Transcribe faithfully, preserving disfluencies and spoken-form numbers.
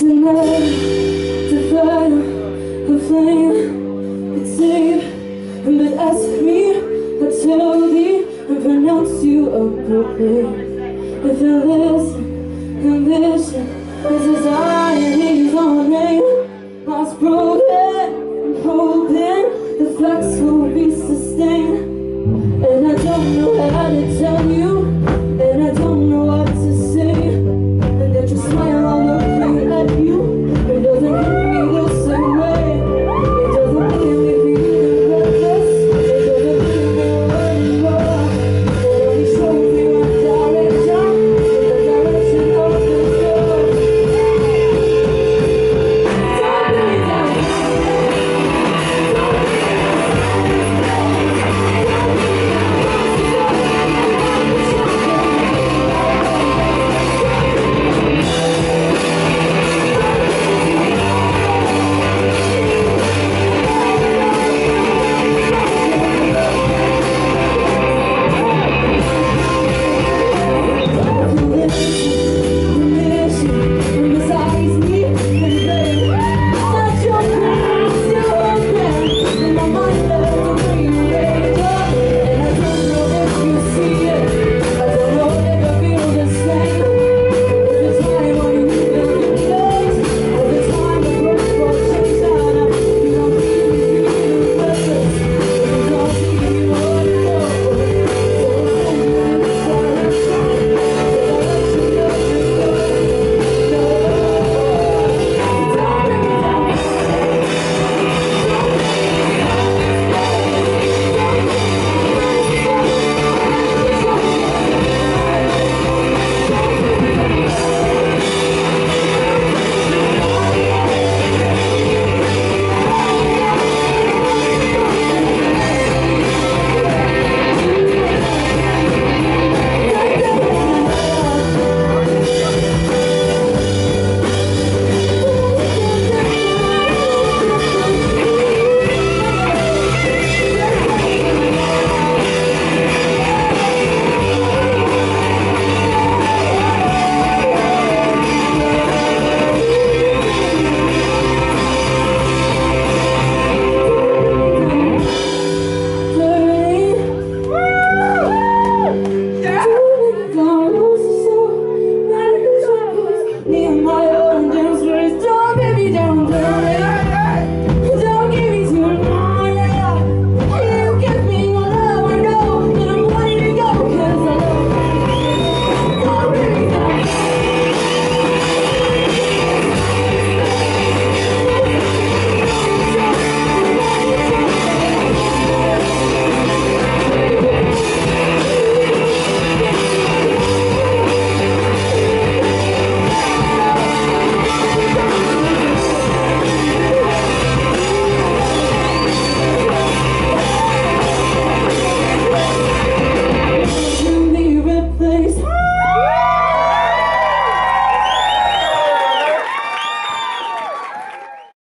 Tonight, to fight a flame could save, but ask me, I tell thee, and pronounce you a proclaim. If you listen, ambition is anxiety's on rain. Hearts broken, and hoping the facts will be sustained. And I don't know how to tell you